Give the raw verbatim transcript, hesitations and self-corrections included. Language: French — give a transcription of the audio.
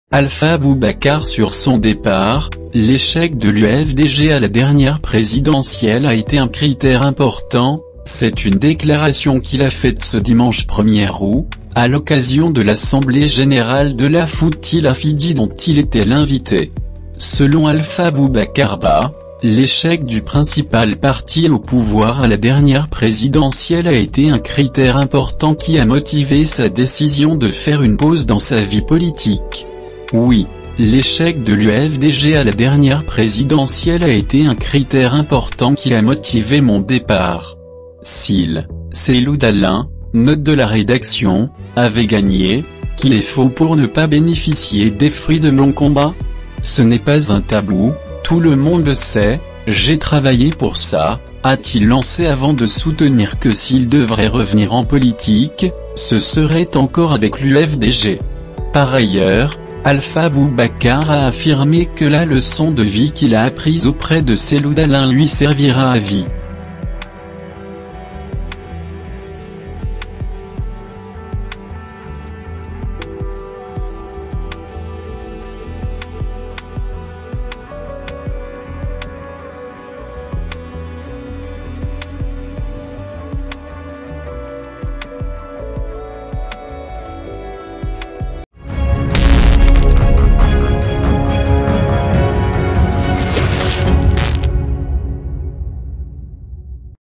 Alpha Boubacar sur son départ. L'échec de l'U F D G à la dernière présidentielle a été un critère important. C'est une déclaration qu'il a faite ce dimanche premier août, à l'occasion de l'Assemblée Générale de la Fouti-la-Fidi dont il était l'invité. Selon Alpha Boubacar Bah, l'échec du principal parti au pouvoir à la dernière présidentielle a été un critère important qui a motivé sa décision de faire une pause dans sa vie politique. Oui, l'échec de l'U F D G à la dernière présidentielle a été un critère important qui a motivé mon départ. S'il, Seloud Alain, note de la rédaction, avait gagné, qui est faux pour ne pas bénéficier des fruits de mon combat? Ce n'est pas un tabou, tout le monde le sait, j'ai travaillé pour ça, a-t-il lancé avant de soutenir que s'il devrait revenir en politique, ce serait encore avec l'U F D G. Par ailleurs, Alpha Boubacar a affirmé que la leçon de vie qu'il a apprise auprès de Seloud Alain lui servira à vie.